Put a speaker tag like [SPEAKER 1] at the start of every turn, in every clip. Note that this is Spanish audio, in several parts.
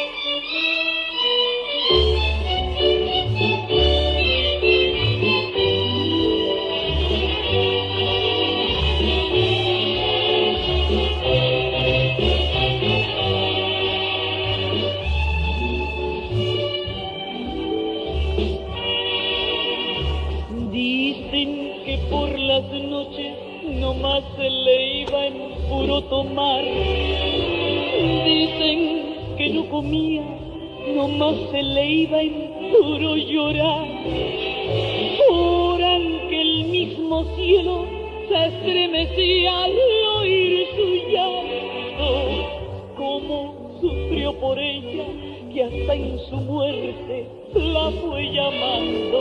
[SPEAKER 1] Dicen que por las noches nomás se le iba en puro tomar. Dicen que no comía, nomás se le iba en puro llorar. Juran que el mismo cielo se estremecía al oír su llanto. Cómo sufrió por ella, que hasta en su muerte la fue llamando.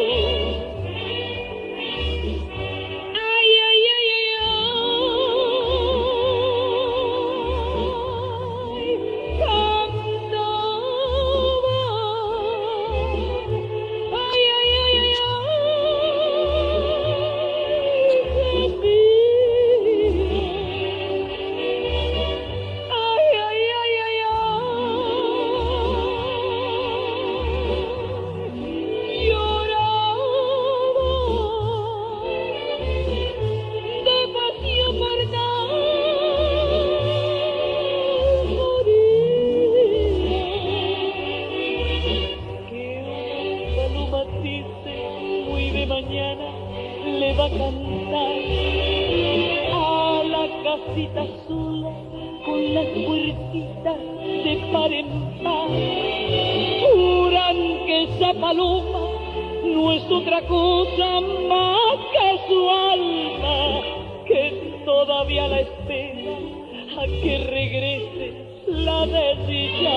[SPEAKER 1] Muy de mañana le va a cantar a la casita sola con las puertitas de par en par. Juran que esa paloma no es otra cosa más que su alma, que todavía la espera a que regrese la desdichada.